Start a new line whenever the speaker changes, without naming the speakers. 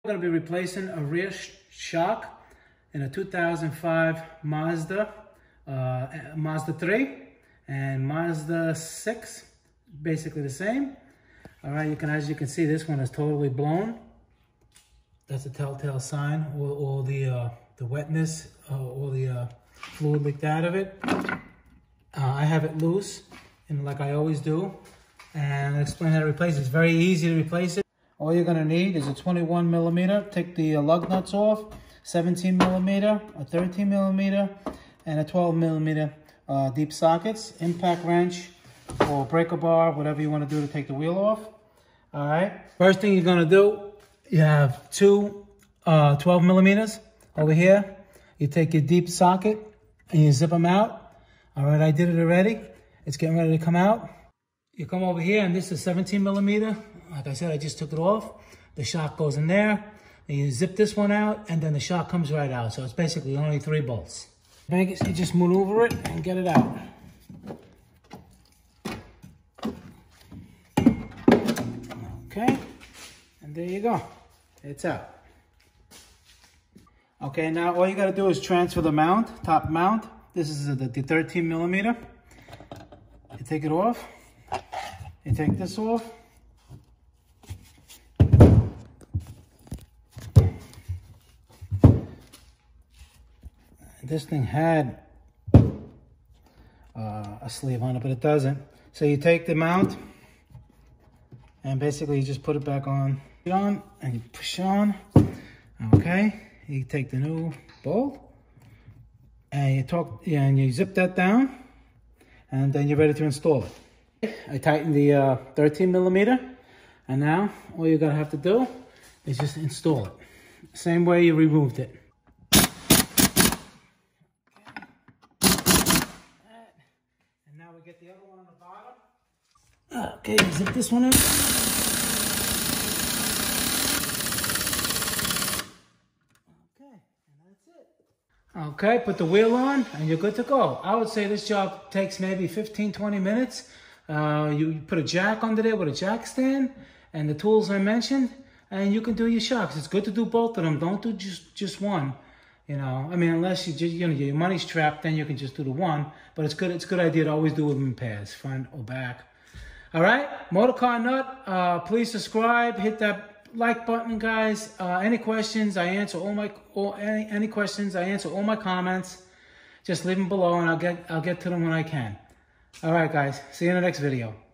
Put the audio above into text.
We're going to be replacing a rear shock in a 2005 Mazda 3 and Mazda 6, basically the same. All right, as you can see, this one is totally blown. That's a telltale sign. All the wetness, all the fluid leaked out of it. I have it loose, and like I always do, and I'll explain how to replace it. It's very easy to replace it. All you're gonna need is a 21 millimeter. Take the lug nuts off, 17 millimeter, a 13 millimeter, and a 12 millimeter deep sockets, impact wrench, or breaker bar, whatever you want to do to take the wheel off. All right. First thing you're gonna do, you have two 12 millimeters over here. You take your deep socket and you zip them out. All right, I did it already. It's getting ready to come out. You come over here, and this is 17 millimeter. Like I said, I just took it off. The shock goes in there. And you zip this one out, and then the shock comes right out. So it's basically only 3 bolts. You just maneuver it and get it out. Okay, and there you go. It's out. Okay, now all you gotta do is transfer the mount, top mount. This is the 13 millimeter. You take it off. You take this off. This thing had a sleeve on it, but it doesn't. So you take the mount and basically you just put it back on, and you push on. Okay, you take the new bolt and you zip that down, and then you're ready to install it. I tightened the 13 millimeter, and now all you're gonna have to do is just install it. Same way you removed it. And now we get the other one on the bottom. Okay, zip this one in. Okay, put the wheel on and you're good to go. I would say this job takes maybe 15-20 minutes. You put a jack under there with a jack stand and the tools I mentioned, and you can do your shocks. It's good to do both of them. Don't do just one. You know, I mean, unless your money's trapped, then you can just do the one. But it's good. It's a good idea to always do them in pairs, front or back. All right, Motorcarnut. Please subscribe. Hit that like button, guys. Any questions, I answer any questions, I answer all my comments. Just leave them below and I'll get to them when I can. All right, guys. See you in the next video.